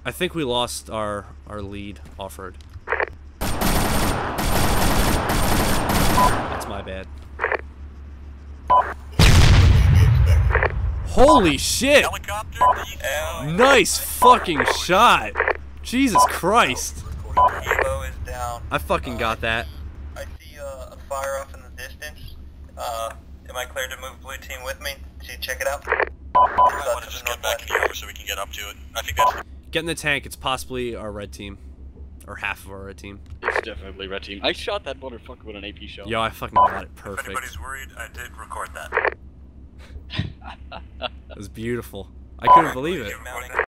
I think we lost our lead off-road. That's my bad. Holy shit! Helicopter? Nice fucking shot! Jesus Christ! Evo is down. I fucking got that. I see a fire off in the distance. Am I cleared to move blue team with me to check it out? I want to just get back in here so we can get up to it. I think that's... Get in the tank, it's possibly our red team. Or half of our red team. It's definitely red team. I shot that motherfucker with an AP shell. Yo, I fucking got it perfect. If anybody's worried, I did record that. It was beautiful. I couldn't believe it. Mounting.